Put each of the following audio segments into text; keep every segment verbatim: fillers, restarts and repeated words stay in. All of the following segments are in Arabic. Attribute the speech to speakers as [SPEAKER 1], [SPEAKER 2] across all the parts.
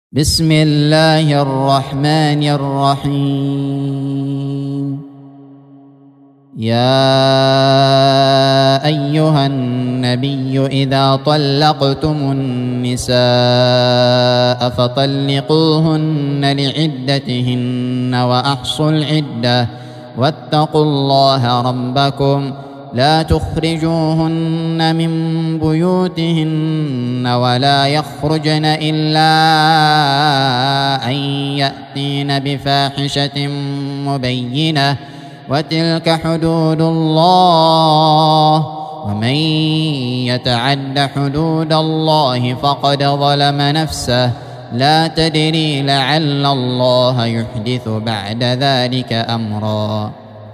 [SPEAKER 1] بسم الله الرحمن الرحيم. يا أيها النبي إذا طلقتم النساء فطلقوهن لعدتهن وأحصوا العدة واتقوا الله ربكم لا تخرجوهن من بيوتهن ولا يخرجن إلا أن يأتين بفاحشة مبينة وتلك حدود الله ومن يتعد حدود الله فقد ظلم نفسه لا تدري لعل الله يحدث بعد ذلك أمرا.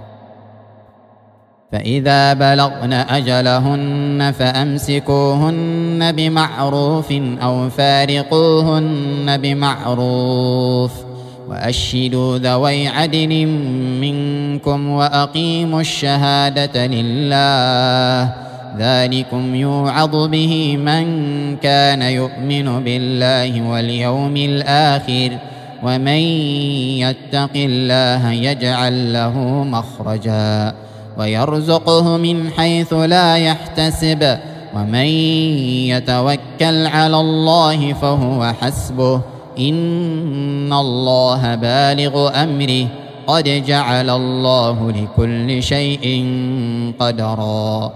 [SPEAKER 1] فإذا بلغن أجلهن فأمسكوهن بمعروف أو فارقوهن بمعروف وأشهدوا ذوي عدل منكم وأقيموا الشهادة لله ذلكم يوعظ به من كان يؤمن بالله واليوم الآخر ومن يتق الله يجعل له مخرجا ويرزقه من حيث لا يحتسب ومن يتوكل على الله فهو حسبه إن الله بالغ أمره قد جعل الله لكل شيء قدرا.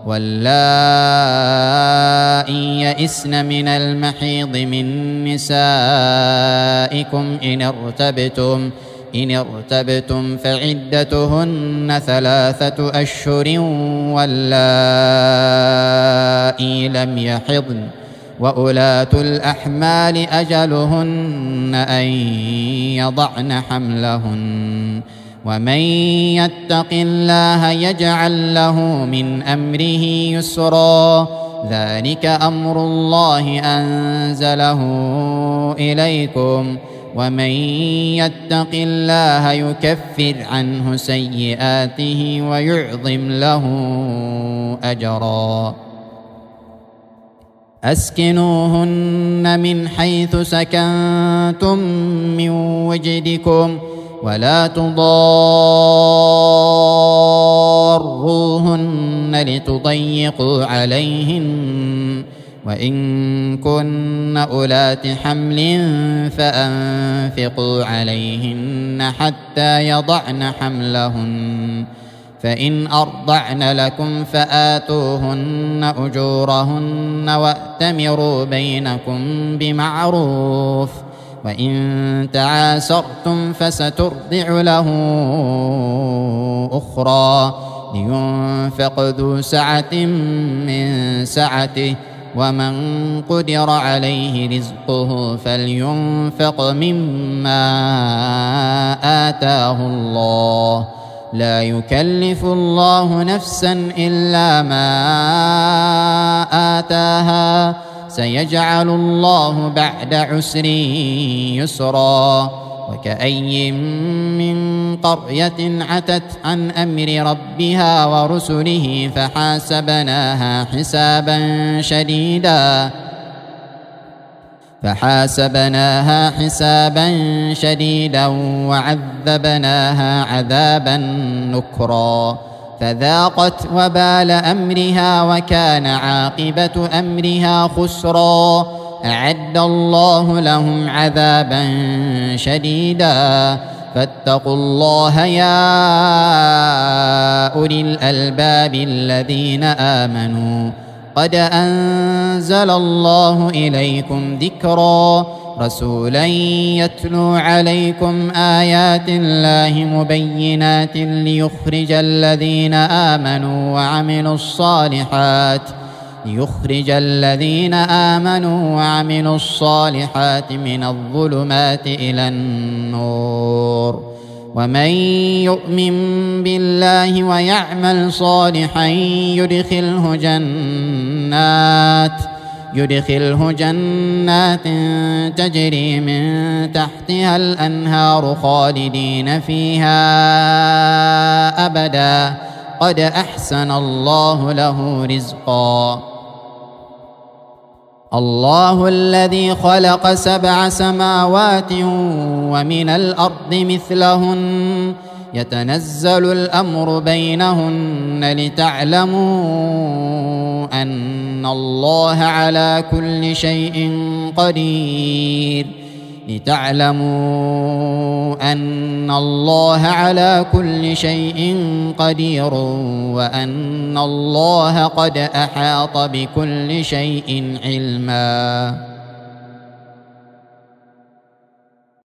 [SPEAKER 1] واللائي يئسن من المحيض من نسائكم إن ارتبتم إن ارتبتم فعدتهن ثلاثة أشهر واللائي لم يحضن وأولاة الأحمال أجلهن أن يضعن حملهن ومن يتق الله يجعل له من أمره يسرا ذلك أمر الله أنزله إليكم ومن يتق الله يكفر عنه سيئاته ويعظم له أجرا. أسكنوهن من حيث سكنتم من وجدكم ولا تضاروهن لتضيقوا عليهن وإن كن أولات حمل فأنفقوا عليهن حتى يضعن حملهن فإن أرضعن لكم فآتوهن أجورهن وأتمروا بينكم بمعروف وإن تعاسرتم فسترضع له أخرى لينفق ذو سعة من سعته ومن قدر عليه رزقه فلينفق مما آتاه الله لا يكلف الله نفسا إلا ما آتاها سيجعل الله بعد عسر يسرا. وكأي من قرية عتت عن أمر ربها ورسله فحاسبناها حسابا شديدا فحاسبناها حسابا شديدا وعذبناها عذابا نكرا فذاقت وبال أمرها وكان عاقبة أمرها خسرا. أعد الله لهم عذابا شديدا فاتقوا الله يا أولي الألباب الذين آمنوا قد أنزل الله إليكم ذكرا رسولا يتلو عليكم آيات الله مبينات ليخرج الذين آمنوا وعملوا الصالحات ليخرج الذين آمنوا وعملوا الصالحات من الظلمات إلى النور ومن يؤمن بالله ويعمل صالحا يدخله جنات يدخله جنات تجري من تحتها الأنهار خالدين فيها أبدا قد أحسن الله له رزقا. الله الذي خلق سبع سماوات ومن الأرض مثلهن يتنزل الأمر بينهن لتعلموا أن الله على كل شيء قدير لتعلموا أن الله على كل شيء قدير وأن الله قد أحاط بكل شيء علما.